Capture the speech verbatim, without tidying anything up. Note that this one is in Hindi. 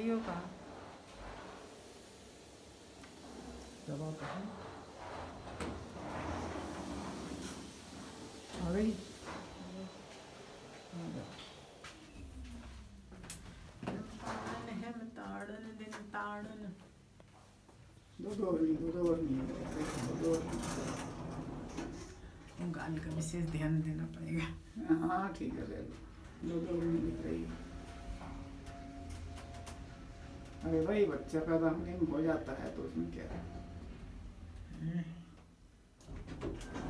पोलियो का दवा का है आ गई दो दो नहीं दो दो नहीं दो दो गाल का विशेष ध्यान देना पड़ेगा। हाँ ठीक है ले लो दो दो नहीं दिख रही। अरे भाई बच्चा पैदा होने में हो जाता है तो उसमें क्या है।